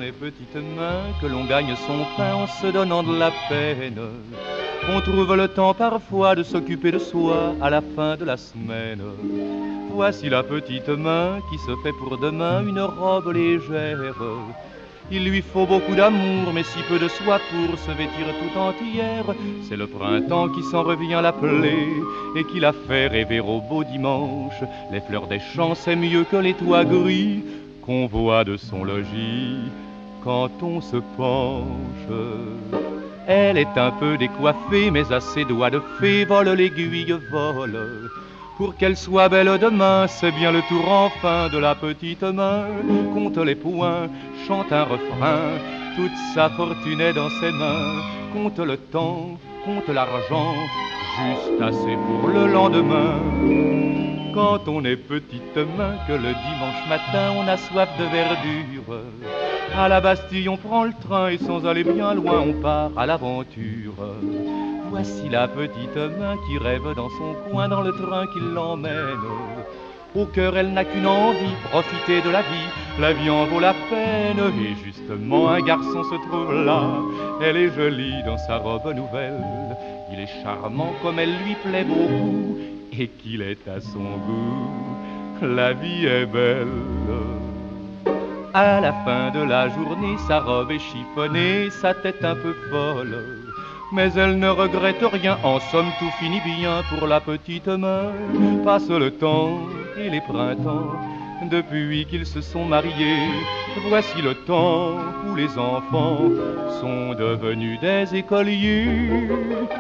les petites mains que l'on gagne son pain en se donnant de la peine. On trouve le temps parfois de s'occuper de soi à la fin de la semaine. Voici la petite main qui se fait pour demain une robe légère. Il lui faut beaucoup d'amour, mais si peu de soie pour se vêtir tout entière. C'est le printemps qui s'en revient l'appeler et qui la fait rêver au beau dimanche. Les fleurs des champs, c'est mieux que les toits gris qu'on voit de son logis quand on se penche. Elle est un peu décoiffée, mais à ses doigts de fée vole l'aiguille vole. Pour qu'elle soit belle demain, c'est bien le tour enfin de la petite main. Compte les points, chante un refrain, toute sa fortune est dans ses mains. Compte le temps, compte l'argent, juste assez pour le lendemain. Quand on est petite main, que le dimanche matin on a soif de verdure, à la Bastille on prend le train et sans aller bien loin on part à l'aventure. Voici la petite main qui rêve dans son coin dans le train qui l'emmène. Au cœur elle n'a qu'une envie, profiter de la vie. La vie en vaut la peine et justement un garçon se trouve là. Elle est jolie dans sa robe nouvelle, il est charmant comme elle lui plaît beaucoup et qu'il est à son goût. La vie est belle. À la fin de la journée, sa robe est chiffonnée, sa tête un peu folle. Mais elle ne regrette rien, en somme tout finit bien pour la petite main. Passe le temps et les printemps, depuis qu'ils se sont mariés. Voici le temps où les enfants sont devenus des écoliers.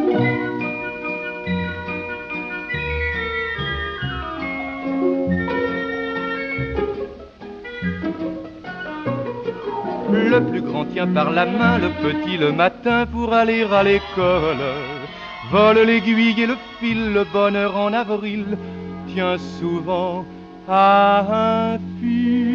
Le plus grand tient par la main le petit le matin pour aller à l'école. Vole l'aiguille et le fil, le bonheur en avril tient souvent à un fil.